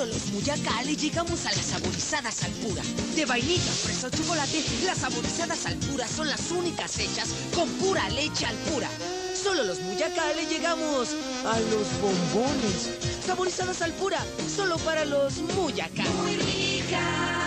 Solo los Muyacá le llegamos a las saborizadas al pura. De vainilla, fresa o chocolate, las saborizadas al pura son las únicas hechas con pura leche al pura. Solo los Muyacá le llegamos a los bombones. Saborizadas al pura, solo para los Muyacá. Muy rica.